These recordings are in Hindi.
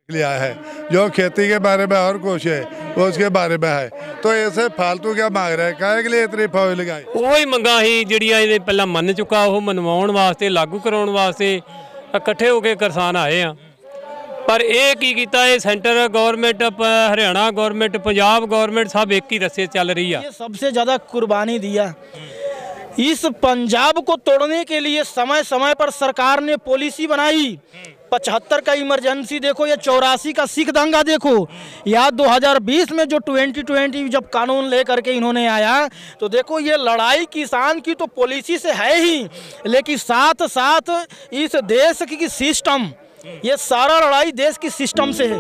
लिया है, जो खेती के बारे में और कुछ है वो उसके बारे में है। तो ऐसे फालतू क्या मांग रहे हैं, काहे के लिए इतनी फौज लगाई? ਉਹੀ ਮੰਗਾਂ ਹੀ ਜਿਹੜੀਆਂ ਇਹਦੇ ਪਹਿਲਾਂ ਮੰਨ ਚੁੱਕਾ ਉਹ ਮਨਵਾਉਣ ਵਾਸਤੇ ਲਾਗੂ ਕਰਾਉਣ ਵਾਸਤੇ ਇਕੱਠੇ ਹੋ ਕੇ ਕਿਸਾਨ ਆਏ ਆ। ਪਰ ਇਹ ਕੀ ਕੀਤਾ, ਇਹ centre government Haryana government Punjab government सब एक ही रस्ते चल रही है। ये सबसे ज़्यादा कुर्बानी दिया। इस पंजाब को तोड़ने के लिए समय समय पर सरकार ने पॉलिसी बनाई। 75 का इमरजेंसी देखो, या 84 का सिख दंगा देखो, या 2020 में जो 2020 जब कानून लेकर के इन्होंने आया, तो देखो ये लड़ाई किसान की तो पॉलिसी से है ही, लेकिन साथ साथ इस देश की सिस्टम, ये सारा लड़ाई देश की सिस्टम से है।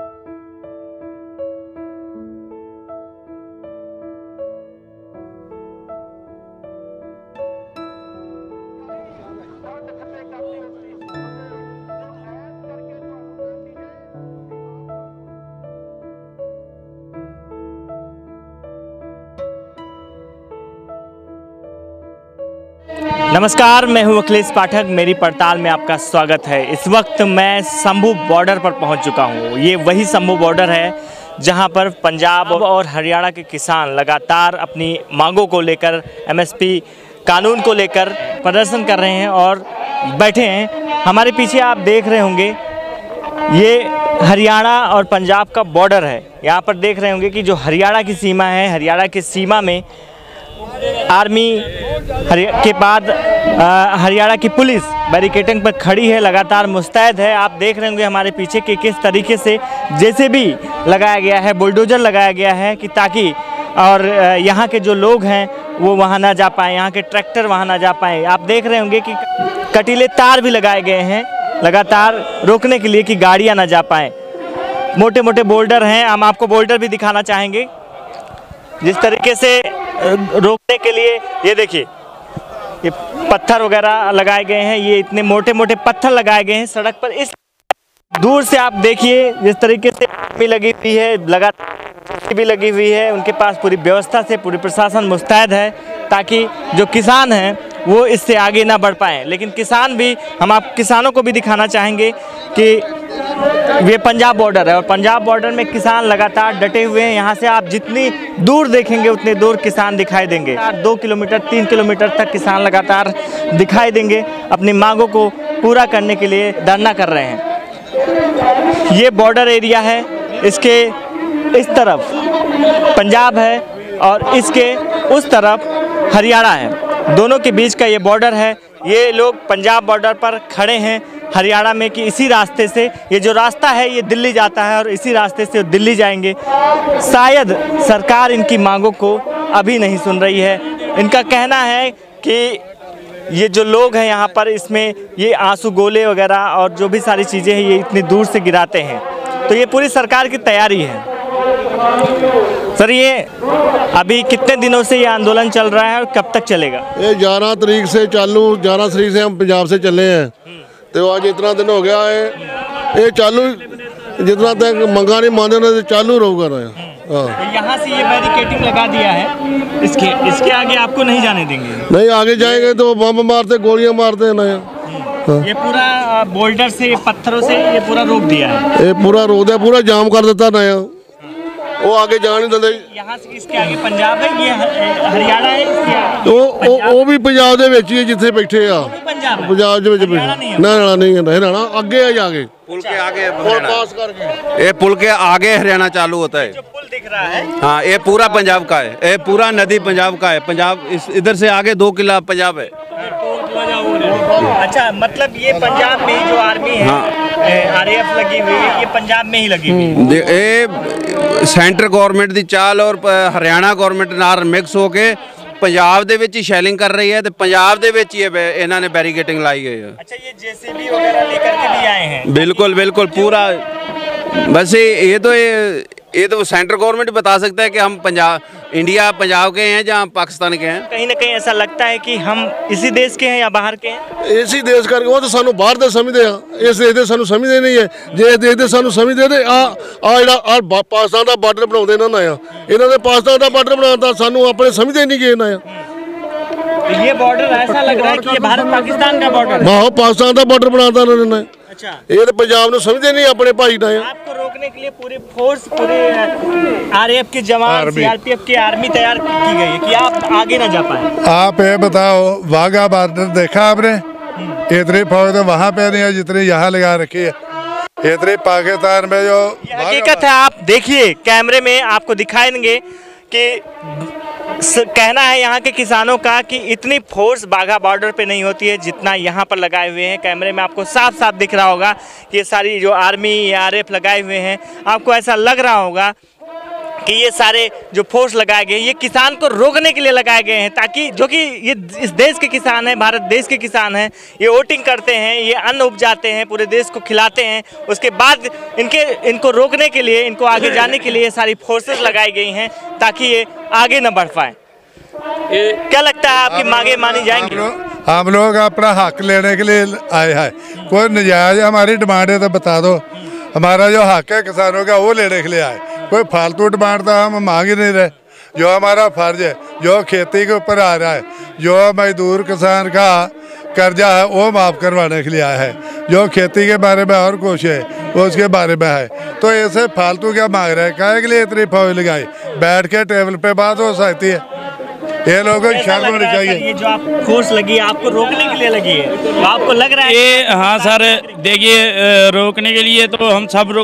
नमस्कार, मैं हूं अखिलेश पाठक। मेरी पड़ताल में आपका स्वागत है। इस वक्त मैं शंभू बॉर्डर पर पहुंच चुका हूं। ये वही शंभू बॉर्डर है जहां पर पंजाब और हरियाणा के किसान लगातार अपनी मांगों को लेकर, एमएसपी कानून को लेकर प्रदर्शन कर रहे हैं और बैठे हैं। हमारे पीछे आप देख रहे होंगे ये हरियाणा और पंजाब का बॉर्डर है। यहाँ पर देख रहे होंगे कि जो हरियाणा की सीमा है, हरियाणा की सीमा में आर्मी के बाद हरियाणा की पुलिस बैरिकेडिंग पर खड़ी है, लगातार मुस्तैद है। आप देख रहे होंगे हमारे पीछे कि किस तरीके से जेसीबी लगाया गया है, बुलडोजर लगाया गया है कि ताकि और यहाँ के जो लोग हैं वो वहाँ ना जा पाएँ, यहाँ के ट्रैक्टर वहाँ ना जा पाएँ। आप देख रहे होंगे कि कटीले तार भी लगाए गए हैं लगातार रोकने के लिए कि गाड़ियाँ ना जा पाएँ। मोटे मोटे बोल्डर हैं, हम आपको बोल्डर भी दिखाना चाहेंगे जिस तरीके से रोकने के लिए। ये देखिए, ये पत्थर वगैरह लगाए गए हैं, ये इतने मोटे मोटे पत्थर लगाए गए हैं सड़क पर। इस दूर से आप देखिए जिस तरीके से भी लगी हुई है, लगातार भी लगी हुई है, उनके पास पूरी व्यवस्था से पूरी प्रशासन मुस्तैद है ताकि जो किसान हैं वो इससे आगे ना बढ़ पाएँ। लेकिन किसान भी, हम आप किसानों को भी दिखाना चाहेंगे कि ये पंजाब बॉर्डर है और पंजाब बॉर्डर में किसान लगातार डटे हुए हैं। यहाँ से आप जितनी दूर देखेंगे उतने दूर किसान दिखाई देंगे। 2 किलोमीटर 3 किलोमीटर तक किसान लगातार दिखाई देंगे, अपनी मांगों को पूरा करने के लिए धरना कर रहे हैं। ये बॉर्डर एरिया है, इसके इस तरफ पंजाब है और इसके उस तरफ हरियाणा है। दोनों के बीच का ये बॉर्डर है। ये लोग पंजाब बॉर्डर पर खड़े हैं हरियाणा में कि इसी रास्ते से, ये जो रास्ता है ये दिल्ली जाता है और इसी रास्ते से दिल्ली जाएंगे। शायद सरकार इनकी मांगों को अभी नहीं सुन रही है। इनका कहना है कि ये जो लोग हैं यहाँ पर, इसमें ये आंसू गोले वगैरह और जो भी सारी चीज़ें हैं ये इतनी दूर से गिराते हैं। तो ये पूरी सरकार की तैयारी है। सर, ये अभी कितने दिनों से ये आंदोलन चल रहा है और कब तक चलेगा? ये 11 तारीख से चालू, 11 तारीख से हम पंजाब से चले हैं, तो आज इतना दिन हो गया है ये चालू। जितना तक मंगा नहीं मानते ना चालू रहूगा ना। तो यहाँ से ये बैरिकेडिंग लगा दिया है, इसके आगे आपको नहीं जाने देंगे? नहीं, आगे जाएंगे तो बम मारते, गोलियां मारते हैं ना। ये पूरा बोल्डर से, पत्थरों से ये पूरा रोक दिया है। ये पूरा रोक दिया, पूरा जाम कर देता नया, वो आगे जा नहीं देते। यहाँ से इसके आगे पंजाब है, ये हरियाणा है, इसके आगे तो वो भी पंजाब दे विच ही है जिथे बैठे आ। पंजाब दे विच ना नहीं है, हरियाणा आगे है, जाके पुल के आगे पास करके ये पुल के आगे हरियाणा चालू होता है। जो पुल दिख रहा है, हाँ, ये पूरा पंजाब का है, ये पूरा नदी पंजाब का है। पंजाब इधर से आगे 2 किला पंजाब है। अच्छा, मतलब ये पंजाब में जो आर्मी है, आरएएफ लगी हुई है, ये पंजाब में ही लगी हुई है। ये सेंटर गवर्नमेंट की चाल और हरियाणा गवर्नमेंट नाल मिक्स होके पंजाब दे विच ही शैलिंग कर रही है, तो पंजाब दे विच ही इन्हों ने बैरिकेडिंग लाई गई है। अच्छा, ये जेसीबी वगैरह लेकर के भी आए हैं? बिल्कुल बिल्कुल, पूरा। बस ये तो सेंटर गवर्नमेंट बता सकता है कि हम इंडिया पंजाब के हैं जहाँ पाकिस्तान के हैं। कहीं ना कहीं ऐसा लगता है कि हम इसी देश के हैं या बाहर के हैं? इसी देश करके वो तो सानू बाहर दे समझते हैं, इस देश दे सानू समझते नहीं है। जे देश दे सानू समझते तो आ पाकिस्तान का बार्डर बनाते ना नया, इन्होंने पाकिस्तान का बार्डर बनाता, सानू अपने समझते नहीं गए नया। तो ये बॉर्डर ऐसा लग रहा है कि ये भारत पाकिस्तान का बॉर्डर है। पाकिस्तान का बॉर्डर बनाता उन्होंने। अच्छा। ਇਹ ਤਾਂ ਪੰਜਾਬ ਨੂੰ ਸਮਝਦੇ ਨਹੀਂ ਆਪਣੇ ਭਾਈ ਦਾ ਆ। आपको रोकने के लिए पूरी फोर्स, पूरे आरएएफ के जवान, सीआरपीएफ की आर्मी तैयार की गई है कि आप आगे ना जा पाए। आप ये बताओ, वाघा बॉर्डर देखा आपने? इतनी फौज तो वहाँ पे नहीं है जितनी यहाँ लगा रखी है। इतनी पाकिस्तान में जो ये हकीकत है, आप देखिए कैमरे में आपको दिखाएंगे कि कहना है यहाँ के किसानों का कि इतनी फोर्स बाघा बॉर्डर पे नहीं होती है जितना यहाँ पर लगाए हुए हैं। कैमरे में आपको साफ साफ दिख रहा होगा कि ये सारी जो आर्मी या आरएएफ लगाए हुए हैं, आपको ऐसा लग रहा होगा कि ये सारे जो फोर्स लगाए गए ये किसान को रोकने के लिए लगाए गए हैं, ताकि जो कि ये इस देश के किसान हैं, भारत देश के किसान हैं, ये वोटिंग करते हैं, ये अन्न उपजाते हैं, पूरे देश को खिलाते हैं, उसके बाद इनको रोकने के लिए, इनको आगे जाने के लिए ये सारी फोर्सेस लगाई गई हैं ताकि ये आगे न बढ़ पाए। क्या लगता है आपकी मांगे मानी जाएंगी? हम लोग अपना हक लेने के लिए आए हैं। कोई नजायज हमारी डिमांड है तो बता दो। हमारा जो हक है किसानों का वो लेने के लिए आए। कोई फालतू डिमांड तो हम मांग ही नहीं रहे। जो हमारा फर्ज है, जो खेती के ऊपर आ रहा है, जो मजदूर किसान का कर्जा है वो माफ़ करवाने के लिए आया है। जो खेती के बारे में और कुछ है वो उसके बारे में है। तो ऐसे फालतू क्या मांग रहे हैं? काहे के लिए इतनी फौज लगाई? बैठ के टेबल पे बात हो सकती है। ये लोगों को शर्म होनी चाहिए। ये जो आप फोर्स लगी है आपको रोकने के लिए लगी है, तो आपको लग रहा है ये? हाँ सर, देखिए रोकने के लिए तो हम सब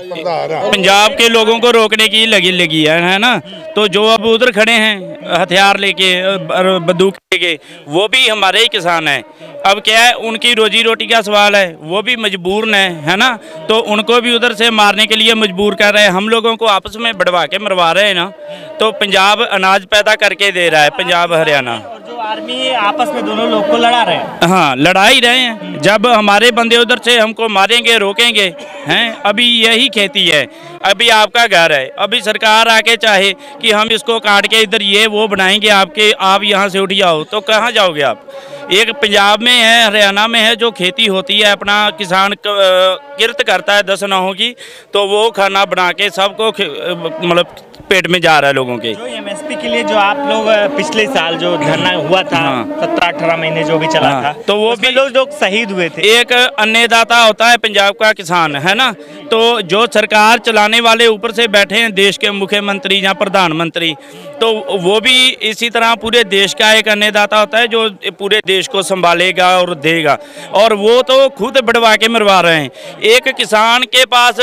पंजाब के लोगों को रोकने की लगी है ना। तो जो अब उधर खड़े हैं हथियार लेके, बंदूक लेके, वो भी हमारे ही किसान हैं। अब क्या है, उनकी रोजी रोटी का सवाल है, वो भी मजबूर है ना। तो उनको भी उधर से मारने के लिए मजबूर कर रहे हैं। हम लोगों को आपस में बढ़वा के मरवा रहे हैं ना। तो पंजाब अनाज पैदा करके दे रहा है, पंजाब हरियाणा। और जो आर्मी है आपस में दोनों लोग को लड़ा रहे हैं। हाँ, लड़ा ही रहे हैं। जब हमारे बंदे उधर से हमको मारेंगे, रोकेंगे हैं। अभी यही खेती है, अभी आपका घर है। अभी सरकार आके चाहे कि हम इसको काट के इधर ये वो बनाएंगे आपके, आप यहाँ से उठ जाओ, तो कहाँ जाओगे आप? एक पंजाब में है, हरियाणा में है, जो खेती होती है, अपना किसान किरत करता है 10 नाहों की, तो वो खाना बना के सबको मतलब पेट में जा रहा है लोगों के। जो एमएसपी के लिए जो आप लोग पिछले साल जो धरना हुआ था, 17-18 महीने जो भी चला था, तो वो भी लोग शहीद हुए थे। एक अन्नदाता होता है पंजाब का किसान, है ना। तो जो सरकार चलाने वाले ऊपर से बैठे हैं, देश के मुख्यमंत्री या प्रधानमंत्री, तो वो भी इसी तरह पूरे देश का एक अन्नदाता होता है जो पूरे देश को संभालेगा और देगा। और वो तो खुद बढ़वा के मरवा रहे हैं। एक किसान के पास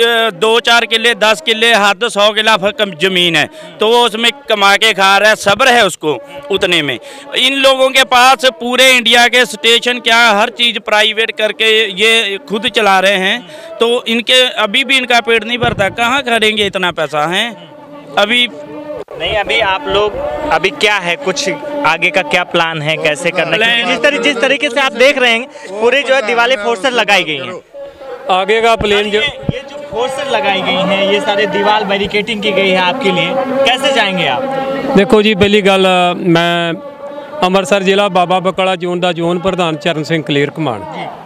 2-4 किले, 10 किले, हद 100 किला जमीन है, तो वो उसमें कमा के खा रहा है, सब्र है उसको उतने में। इन लोगों के पास पूरे इंडिया के स्टेशन क्या, हर चीज़ प्राइवेट करके ये खुद चला रहे हैं। तो इनके अभी भी इनका पेट नहीं भरता, कहाँ करेंगे इतना पैसा है अभी नहीं। अभी आप लोग अभी क्या है, कुछ आगे का क्या प्लान है, कैसे करना है? जिस तरीके से आप देख रहे हैं पूरे जो है दिवाली फोर्सेस लगाई गई हैं, आगे का प्लान जो ये जो फोर्सेस लगाई गई हैं, ये सारे दीवार बैरिकेटिंग की गई है आपके लिए, कैसे जाएंगे आप? देखो जी, पहली गल मैं ਅੰਮ੍ਰਿਤਸਰ ਜ਼ਿਲ੍ਹਾ ਬਾਬਾ ਬਕਾਲਾ ਜ਼ੋਨ ਦਾ ਜ਼ੋਨ ਪ੍ਰਧਾਨ ਚਰਨ ਸਿੰਘ ਕਲੀਅਰ ਕਮਾਨ।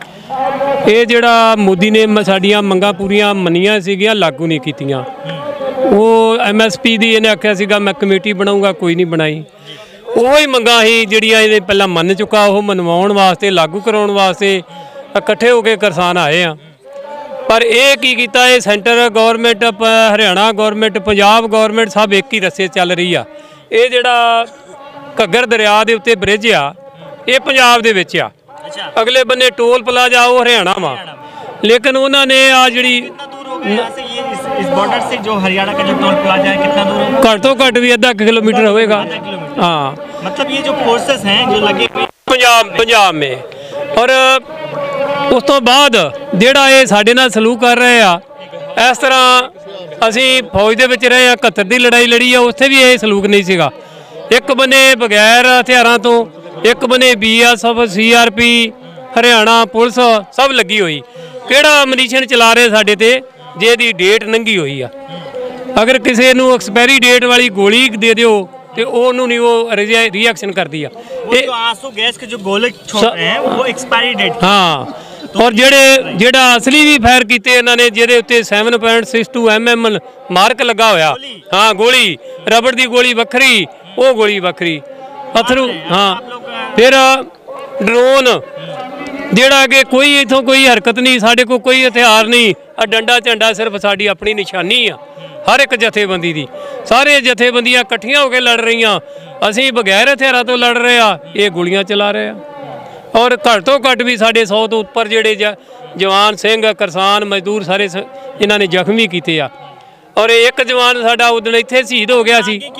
ਇਹ ਜਿਹੜਾ ਮੋਦੀ ਨੇ ਸਾਡੀਆਂ ਮੰਗਾਂ ਪੂਰੀਆਂ ਮੰਨੀਆਂ ਸੀਗੀਆਂ, ਲਾਗੂ ਨਹੀਂ ਕੀਤੀਆਂ। ਉਹ ਐਮਐਸਪੀ ਦੀ ਇਹਨੇ ਆਖਿਆ ਸੀਗਾ ਮੈਂ ਕਮੇਟੀ ਬਣਾਉਂਗਾ, ਕੋਈ ਨਹੀਂ ਬਣਾਈ। ਉਹ ਹੀ ਮੰਗਾਂ ਸੀ ਜਿਹੜੀਆਂ ਇਹਦੇ ਪਹਿਲਾਂ ਮੰਨ ਚੁੱਕਾ, ਉਹ ਮਨਵਾਉਣ ਵਾਸਤੇ, ਲਾਗੂ ਕਰਾਉਣ ਵਾਸਤੇ ਇਕੱਠੇ ਹੋ ਕੇ ਕਿਸਾਨ ਆਏ ਆ। ਪਰ ਇਹ ਕੀ ਕੀਤਾ, ਇਹ centre government, Haryana government, Punjab government ਸਭ ਇੱਕ ਹੀ ਰਸਤੇ ਚੱਲ ਰਹੀ ਆ। ਇਹ ਜਿਹੜਾ ਘੱਗਰ ਦਰਿਆ ਦੇ ਉੱਤੇ ਬ੍ਰਿਜ ਆ, ਇਹ ਪੰਜਾਬ ਦੇ ਵਿੱਚ ਆ। ਅਗਲੇ ਬੰਨੇ ਟੋਲ ਪਲਾਜ਼ਾ ਉਹ ਹਰਿਆਣਾ ਵਾ। ਲੇਕਿਨ ਉਹਨਾਂ ਨੇ ਆ ਜਿਹੜੀ इस बॉर्डर से जो हरियाणा का जो टोल प्लाजा है कितना दूर है? घट तो घट भी आधा किलोमीटर होएगा। हाँ, मतलब ये जो फोर्सेस हैं जो लगे हुए पंजाब में। और उस तो बाद ਜਿਹੜਾ ਇਹ ਸਾਡੇ ਨਾਲ ਸਲੂਕ ਕਰ ਰਹੇ ਆ, ਇਸ ਤਰ੍ਹਾਂ ਅਸੀਂ ਫੌਜ ਦੇ ਵਿੱਚ ਰਹੇ ਆ, 71 ਦੀ ਲੜਾਈ ਲੜੀ ਆ, ਉੱਥੇ ਵੀ ਇਹ ਸਲੂਕ ਨਹੀਂ ਸੀਗਾ। ਇੱਕ ਬੰਨੇ ਬਗੈਰ ਹਥਿਆਰਾਂ ਤੋਂ, ਇੱਕ ਬੰਨੇ BSF, CRP, ਹਰਿਆਣਾ ਪੁਲਿਸ ਸਭ ਲੱਗੀ ਹੋਈ। ਕਿਹੜਾ ਮਨੀਸ਼ਨ ਚਲਾ ਰਹੇ ਸਾਡੇ ਤੇ ਜਿਹਦੀ ਡੇਟ ਲੰਘੀ ਹੋਈ ਆ। ਅਗਰ ਕਿਸੇ ਨੂੰ ਐਕਸਪਾਇਰੀ ਡੇਟ ਵਾਲੀ ਗੋਲੀ ਦੇ ਦਿਓ ਤੇ ਉਹਨੂੰ ਨਹੀਂ, ਉਹ रिएक्शन करती है। जो आंसू गैस के जो गोले छोड़ रहे हैं वो एक्सपायरी डेट। हाँ, और ਜਿਹੜਾ असली भी फायर किए इन्होंने ਜਿਹਦੇ ਉੱਤੇ 7.62 mm मार्क लगा होया। हाँ, गोली रबड़ की गोली ਵੱਖਰੀ, वो गोली ਵੱਖਰੀ, अथरू। हाँ, फिर ड्रोन ਜਿਹੜਾ ਕਿ ਕੋਈ ਇਥੋਂ ਕੋਈ ਹਰਕਤ ਨਹੀਂ, ਸਾਡੇ ਕੋਲ ਕੋਈ ਹਥਿਆਰ ਨਹੀਂ, ਆ ਡੰਡਾ ਝੰਡਾ ਸਿਰਫ ਸਾਡੀ ਆਪਣੀ ਨਿਸ਼ਾਨੀ ਆ ਹਰ ਇੱਕ ਜਥੇਬੰਦੀ ਦੀ। ਸਾਰੇ ਜਥੇਬੰਦੀਆਂ ਇਕੱਠੀਆਂ ਹੋ ਕੇ ਲੜ ਰਹੀਆਂ, ਅਸੀਂ ਬਗੈਰ ਹਥਿਆਰਾਂ ਤੋਂ ਲੜ ਰਹੇ ਆ, ਇਹ ਗੋਲੀਆਂ ਚਲਾ ਰਹੇ ਆ। ਔਰ ਘੱਟ ਤੋਂ ਘੱਟ ਵੀ ਸਾਡੇ 100 ਤੋਂ ਉੱਪਰ ਜਿਹੜੇ ਜਵਾਨ ਸਿੰਘ ਕਿਸਾਨ ਮਜ਼ਦੂਰ ਸਾਰੇ ਇਹਨਾਂ ਨੇ ਜ਼ਖਮੀ ਕੀਤੇ ਆ। ਔਰ ਇੱਕ ਜਵਾਨ ਸਾਡਾ ਉਦੋਂ ਇੱਥੇ ਸ਼ਹੀਦ ਹੋ ਗਿਆ ਸੀ।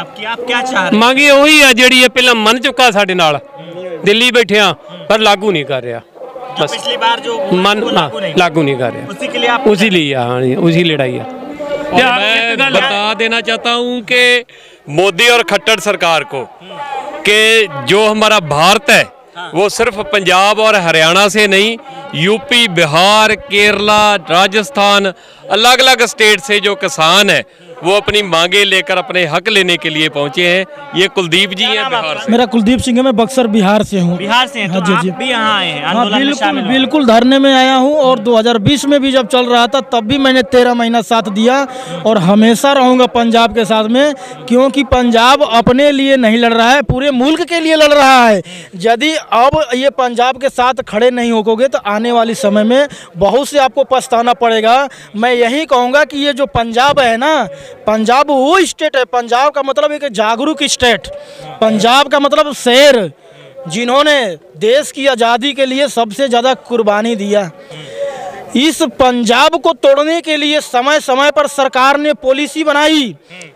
ਮੰਗੀ ਉਹੀ ਆ ਜਿਹੜੀ ਇਹ ਪਹਿਲਾਂ ਮੰਨ ਚੁੱਕਾ ਸਾਡੇ ਨਾਲ, ਦਿੱਲੀ ਬੈਠਿਆਂ ਪਰ लागू नहीं कर रहा, बस पिछली बार जो लागू नहीं कर रहा, उसी के लिए आप उसी लिए हाँ उसी लड़ाई है। मैं बता देना चाहता हूँ कि मोदी और खट्टर सरकार को कि जो हमारा भारत है वो सिर्फ पंजाब और हरियाणा से नहीं, यूपी, बिहार, केरला, राजस्थान, अलग अलग स्टेट से जो किसान है वो अपनी मांगे लेकर अपने हक लेने के लिए पहुंचे हैं। ये कुलदीप जी हैं बिहार से। मेरा कुलदीप सिंह है, मैं बक्सर बिहार से हूँ। बिहार से हैं, तो जी आप जी भी यहाँ आए हैं आंदोलन में बिल्कुल शामिल हुए? बिल्कुल धरने में आया हूँ, और 2020 में भी जब चल रहा था तब भी मैंने 13 महीना साथ दिया, और हमेशा रहूँगा पंजाब के साथ में, क्योंकि पंजाब अपने लिए नहीं लड़ रहा है, पूरे मुल्क के लिए लड़ रहा है। यदि अब ये पंजाब के साथ खड़े नहीं होगे तो आने वाले समय में बहुत से आपको पछताना पड़ेगा। मैं यही कहूँगा कि ये जो पंजाब है ना, पंजाब वो स्टेट है, पंजाब का मतलब एक जागरूक स्टेट, पंजाब का मतलब शेर, जिन्होंने देश की आज़ादी के लिए सबसे ज़्यादा कुर्बानी दिया। इस पंजाब को तोड़ने के लिए समय समय पर सरकार ने पॉलिसी बनाई।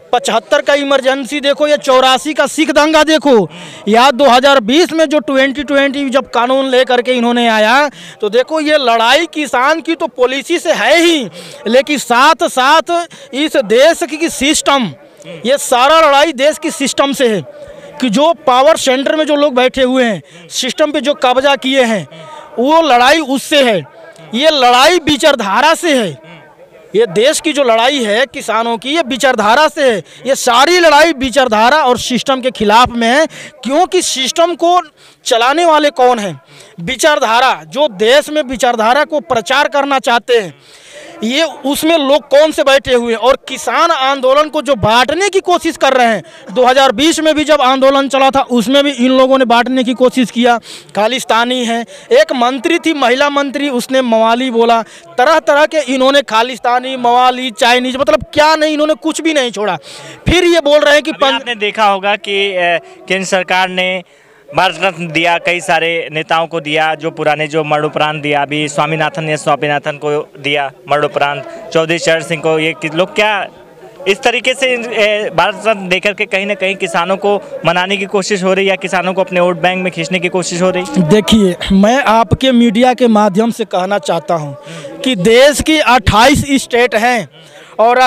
75 का इमरजेंसी देखो, या 84 का सिख दंगा देखो, या 2020 में जो 2020 जब कानून लेकर के इन्होंने आया, तो देखो ये लड़ाई किसान की तो पॉलिसी से है ही, लेकिन साथ साथ इस देश की सिस्टम, ये सारा लड़ाई देश की सिस्टम से है, कि जो पावर सेंटर में जो लोग बैठे हुए हैं, सिस्टम पे जो कब्जा किए हैं, वो लड़ाई उससे है। ये लड़ाई विचारधारा से है, ये देश की जो लड़ाई है किसानों की, ये विचारधारा से है। ये सारी लड़ाई विचारधारा और सिस्टम के खिलाफ में है, क्योंकि सिस्टम को चलाने वाले कौन हैं? विचारधारा, जो देश में विचारधारा को प्रचार करना चाहते हैं, ये उसमें लोग कौन से बैठे हुए हैं। और किसान आंदोलन को जो बांटने की कोशिश कर रहे हैं, 2020 में भी जब आंदोलन चला था उसमें भी इन लोगों ने बांटने की कोशिश किया। खालिस्तानी है, एक मंत्री थी महिला मंत्री, उसने मवाली बोला, तरह तरह के इन्होंने खालिस्तानी, मवाली, चाइनीज, मतलब क्या नहीं, इन्होंने कुछ भी नहीं छोड़ा। फिर ये बोल रहे हैं कि आपने देखा होगा कि केंद्र सरकार ने भारत रत्न दिया, कई सारे नेताओं को दिया, जो पुराने जो मरणोपरांत दिया, अभी स्वामीनाथन को दिया मरणोपरांत, चौधरी चरण सिंह को, ये लोग क्या इस तरीके से भारत रत्न देकर के कहीं ना कहीं किसानों को मनाने की कोशिश हो रही है, या किसानों को अपने वोट बैंक में खींचने की कोशिश हो रही? देखिए, मैं आपके मीडिया के माध्यम से कहना चाहता हूँ कि देश की 28 स्टेट हैं, और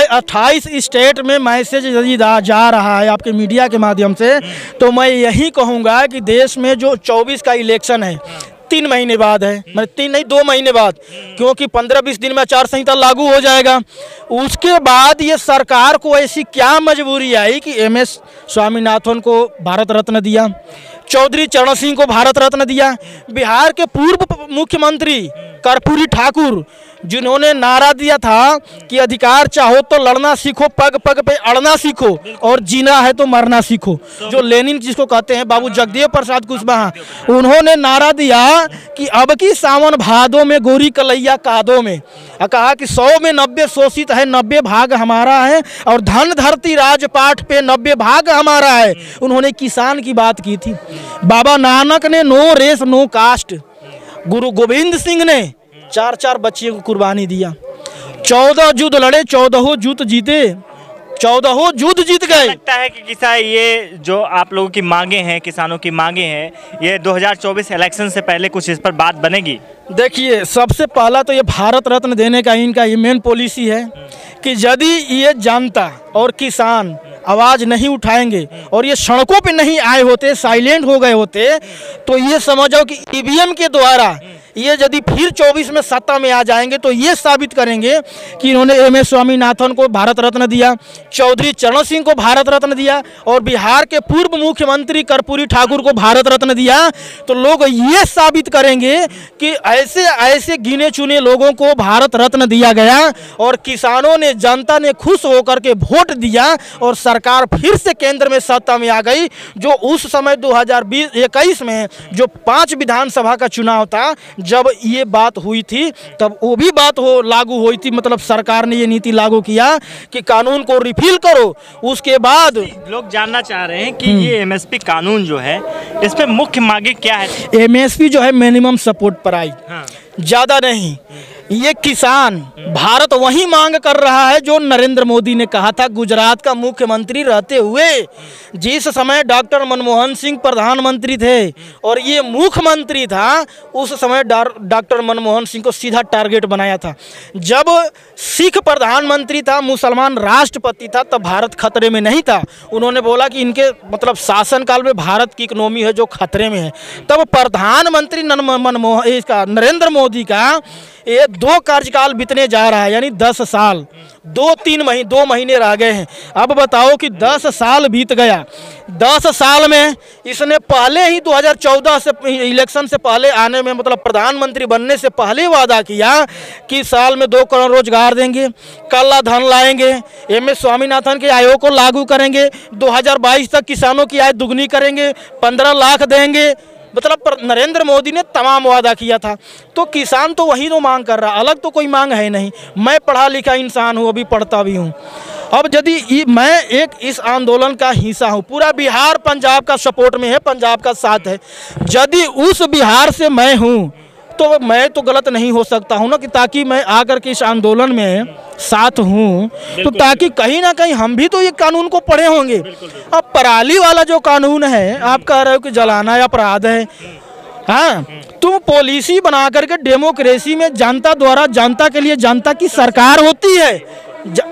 28 स्टेट में मैसेज यदि जा रहा है आपके मीडिया के माध्यम से, तो मैं यही कहूँगा कि देश में जो 24 का इलेक्शन है 3 महीने बाद है, मतलब 3 नहीं 2 महीने बाद, क्योंकि 15-20 दिन में आचार संहिता लागू हो जाएगा। उसके बाद ये सरकार को ऐसी क्या मजबूरी आई कि MS स्वामीनाथन को भारत रत्न दिया, चौधरी चरण सिंह को भारत रत्न दिया, बिहार के पूर्व मुख्यमंत्री कर्पूरी ठाकुर, जिन्होंने नारा दिया था कि अधिकार चाहो तो लड़ना सीखो, पग पग पे अड़ना सीखो, और जीना है तो मरना सीखो, जो लेनिन जिसको कहते हैं, बाबू जगदेव प्रसाद कुशवाहा, उन्होंने नारा दिया कि अब की सावन भादों में गोरी कलैया कादों में, कहा कि 100 में 90 शोषित है, 90 भाग हमारा है, और धन धरती राजपाट पे 90 भाग हमारा है। उन्होंने किसान की बात की थी। बाबा नानक ने नो रेस नो कास्ट, गुरु गोविंद सिंह ने 4 बच्चियों को कुर्बानी दिया, 14 युद्ध लड़े, 14 युद्ध जीते, 14 युद्ध जीत गए। लगता है कि किसान, ये जो आप लोगों की मांगे हैं, किसानों की मांगे हैं, ये 2024 इलेक्शन से पहले कुछ इस पर बात बनेगी? देखिए, सबसे पहला तो ये भारत रत्न देने का इनका ये मेन पॉलिसी है कि यदि ये जनता और किसान आवाज़ नहीं उठाएंगे और ये सड़कों पे नहीं आए होते, साइलेंट हो गए होते, तो ये समझो कि EVM के द्वारा ये यदि फिर 24 में सत्ता में आ जाएंगे तो ये साबित करेंगे कि इन्होंने MS स्वामीनाथन को भारत रत्न दिया, चौधरी चरण सिंह को भारत रत्न दिया और बिहार के पूर्व मुख्यमंत्री कर्पूरी ठाकुर को भारत रत्न दिया। तो लोग ये साबित करेंगे कि ऐसे ऐसे गिने चुने लोगों को भारत रत्न दिया गया और किसानों ने, जनता ने खुश होकर के वोट दिया और सरकार फिर से केंद्र में सत्ता में आ गई। जो उस समय 2021 में जो 5 विधानसभा का चुनाव था, जब ये बात हुई थी तब वो भी बात लागू हुई थी, मतलब सरकार ने ये नीति लागू किया कि कानून को रिफिल करो। उसके बाद लोग जानना चाह रहे हैं कि ये MSP कानून जो है इस पे मुख्य मांगे क्या है? MSP जो है मिनिमम सपोर्ट प्राइस, ज़्यादा नहीं। ये किसान भारत वही मांग कर रहा है जो नरेंद्र मोदी ने कहा था गुजरात का मुख्यमंत्री रहते हुए, जिस समय डॉक्टर मनमोहन सिंह प्रधानमंत्री थे और ये मुख्यमंत्री था, उस समय डॉक्टर मनमोहन सिंह को सीधा टारगेट बनाया था। जब सिख प्रधानमंत्री था, मुसलमान राष्ट्रपति था, तब भारत खतरे में नहीं था। उन्होंने बोला कि इनके मतलब शासनकाल में भारत की इकोनॉमी है जो खतरे में है। तब प्रधानमंत्री नरेंद्र मोदी का ये 2 कार्यकाल बीतने जा रहा है, यानी 10 साल, 2 महीने रह गए हैं। अब बताओ कि 10 साल बीत गया। 10 साल में इसने पहले ही 2014 से इलेक्शन से पहले आने में, मतलब प्रधानमंत्री बनने से पहले वादा किया कि साल में 2 करोड़ रोजगार देंगे, काला धन लाएंगे, MS स्वामीनाथन के आयोग को लागू करेंगे, 2022 तक किसानों की आय दुगनी करेंगे, 15 लाख देंगे। मतलब नरेंद्र मोदी ने तमाम वादा किया था। तो किसान तो वही तो मांग कर रहा, अलग तो कोई मांग है नहीं। मैं पढ़ा लिखा इंसान हूँ, अभी पढ़ता भी हूँ। अब यदि मैं एक इस आंदोलन का हिस्सा हूँ, पूरा बिहार पंजाब का सपोर्ट में है, पंजाब का साथ है। यदि उस बिहार से मैं हूँ तो मैं तो गलत नहीं हो सकता हूँ ना, कि ताकि मैं आकर के इस आंदोलन में साथ हूँ, तो ताकि कहीं ना कहीं हम भी तो ये कानून को पढ़े होंगे। अब पराली वाला जो कानून है, आप कह रहे हो कि जलाना अपराध है, हाँ, तुम पॉलिसी बना करके डेमोक्रेसी में जनता द्वारा, जनता के लिए जनता की सरकार होती है।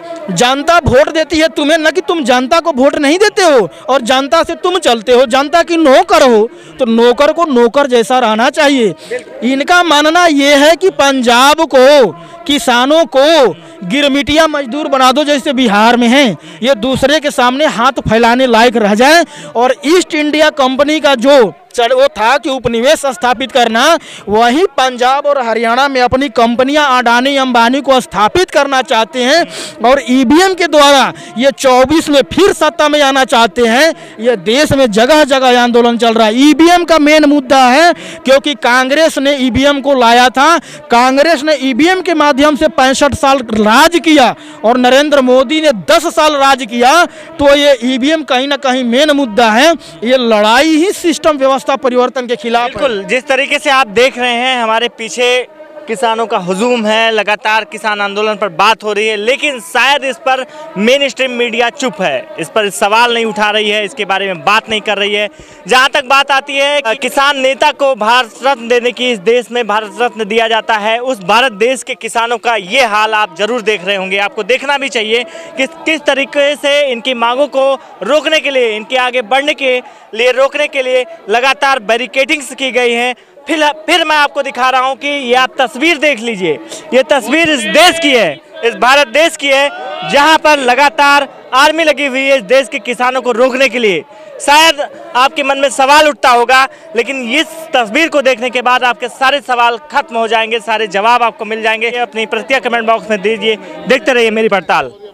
जनता वोट देती है तुम्हें, न कि तुम जनता को वोट नहीं देते हो और जनता से तुम चलते हो। जनता की नौकर हो तो नौकर को नौकर जैसा रहना चाहिए। इनका मानना यह है कि पंजाब को, किसानों को गिरमिटिया मजदूर बना दो जैसे बिहार में हैं, ये दूसरे के सामने हाथ फैलाने लायक रह जाए। और ईस्ट इंडिया कंपनी का जो वो था कि उपनिवेश स्थापित करना, वही पंजाब और हरियाणा में अपनी कंपनियां अडानी अंबानी को स्थापित करना चाहते हैं और EVM के द्वारा ये 24 में फिर सत्ता में आना चाहते हैं। ये देश में जगह जगह आंदोलन चल रहा है। EVM का मेन मुद्दा है, क्योंकि कांग्रेस ने EVM को लाया था। कांग्रेस ने EVM के माध्यम से 65 साल राज किया और नरेंद्र मोदी ने 10 साल राज किया। तो ये EVM कहीं ना कहीं मेन मुद्दा है। ये लड़ाई ही सिस्टम व्यवस्था परिवर्तन के खिलाफ। बिल्कुल, जिस तरीके से आप देख रहे हैं हमारे पीछे किसानों का हुजूम है, लगातार किसान आंदोलन पर बात हो रही है, लेकिन शायद इस पर मेन स्ट्रीम मीडिया चुप है, इस पर सवाल नहीं उठा रही है, इसके बारे में बात नहीं कर रही है। जहां तक बात आती है किसान नेता को भारत रत्न देने की, इस देश में भारत रत्न दिया जाता है, उस भारत देश के किसानों का ये हाल आप जरूर देख रहे होंगे। आपको देखना भी चाहिए कि किस तरीके से इनकी मांगों को रोकने के लिए, इनके आगे बढ़ने के लिए रोकने के लिए लगातार बैरिकेडिंग्स की गई हैं। फिर मैं आपको दिखा रहा हूं कि ये आप तस्वीर देख लीजिए, ये तस्वीर इस देश की है, इस भारत देश की है, जहां पर लगातार आर्मी लगी हुई है इस देश के किसानों को रोकने के लिए। शायद आपके मन में सवाल उठता होगा, लेकिन इस तस्वीर को देखने के बाद आपके सारे सवाल खत्म हो जाएंगे, सारे जवाब आपको मिल जाएंगे। अपनी प्रतिक्रिया कमेंट बॉक्स में दीजिए। देखते रहिए मेरी पड़ताल।